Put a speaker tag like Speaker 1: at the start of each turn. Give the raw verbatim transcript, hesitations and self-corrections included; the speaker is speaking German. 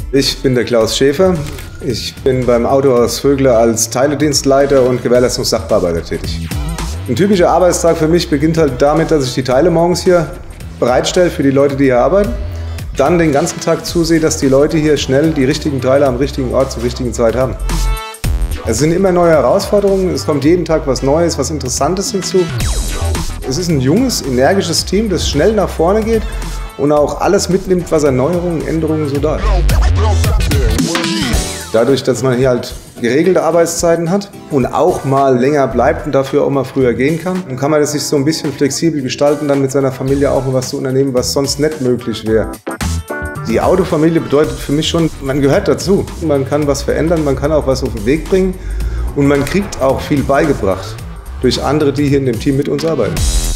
Speaker 1: Ich bin der Klaus Schäfer. Ich bin beim Autohaus Vögler als Teiledienstleiter und Gewährleistungssachbearbeiter tätig. Ein typischer Arbeitstag für mich beginnt halt damit, dass ich die Teile morgens hier bereitstelle für die Leute, die hier arbeiten. Dann den ganzen Tag zusehe, dass die Leute hier schnell die richtigen Teile am richtigen Ort zur richtigen Zeit haben. Es sind immer neue Herausforderungen, es kommt jeden Tag was Neues, was Interessantes hinzu. Es ist ein junges, energisches Team, das schnell nach vorne geht und auch alles mitnimmt, was Erneuerungen, Änderungen so da ist. Dadurch, dass man hier halt geregelte Arbeitszeiten hat und auch mal länger bleibt und dafür auch mal früher gehen kann, dann kann man das sich so ein bisschen flexibel gestalten, dann mit seiner Familie auch mal was zu unternehmen, was sonst nicht möglich wäre. Die Autofamilie bedeutet für mich schon, man gehört dazu. Man kann was verändern, man kann auch was auf den Weg bringen und man kriegt auch viel beigebracht durch andere, die hier in dem Team mit uns arbeiten.